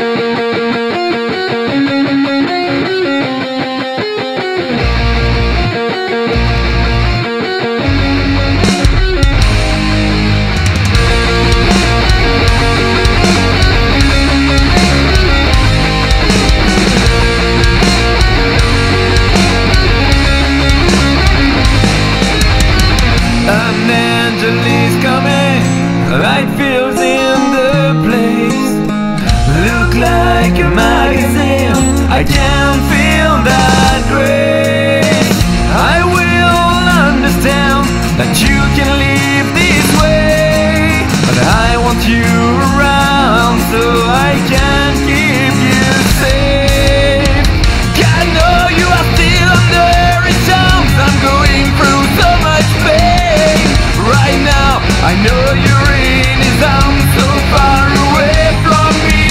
Light feels in the place. Look like a magazine. I can feel that grace. I will understand that you can live this way, but I want you around so I can keep you safe. I know you are still under a chance. I'm going through so much pain right now. I know you're in his arms, so far away from me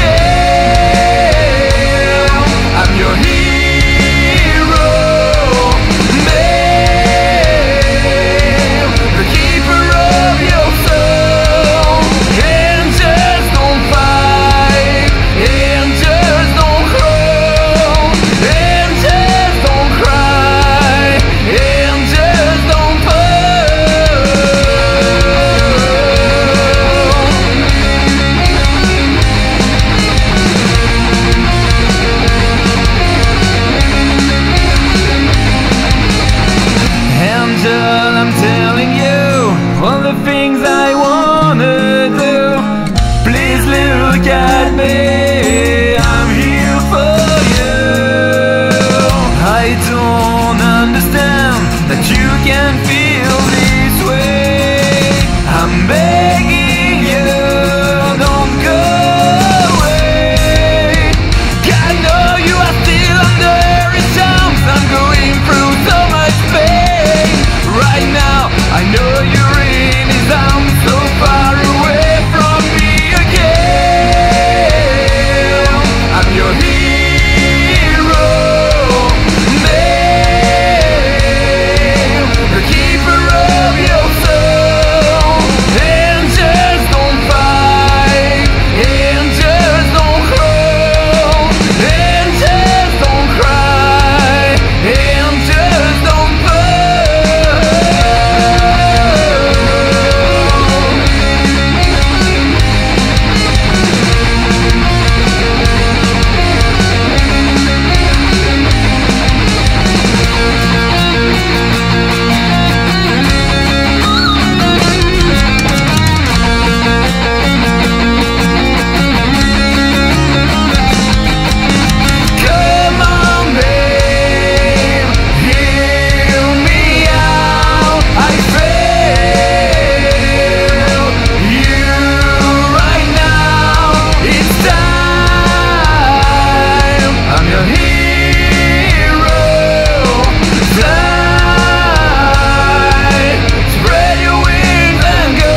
again. I'm your hero, man, the keeper of your soul. Angels don't fight, angels don't crawl, angels don't cry, angels don't fall. I'm telling you all the things I wanna do. Please look at me, I'm here for you. I don't understand that you can feel this way. I'm begging you, don't go away. I know you are still under a chance. I'm going through so much pain right now. I know you're in his arms, so far away from me again. I'm your hero, man, the keeper of your soul. Angels don't fight, angels don't crawl, angels don't cry, angels don't come on, babe, hear me out. I fail you right now. It's time. I'm your hero. Fly, spread your wings and go.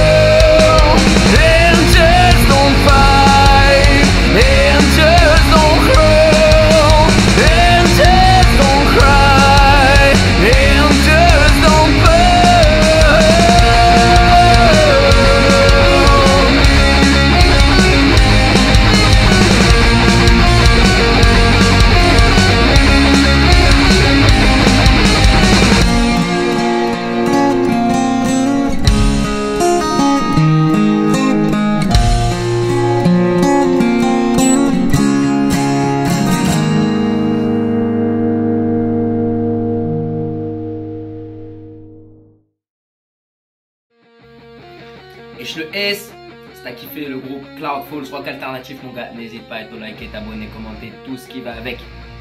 Angels don't fight, angels don't crawl, angels don't cry, angels don't fall. Et je le S. Si t'as kiffé le groupe Cloudfalls, rock alternatif mon gars, n'hésite pas à te liker, t'abonner, commenter, tout ce qui va avec.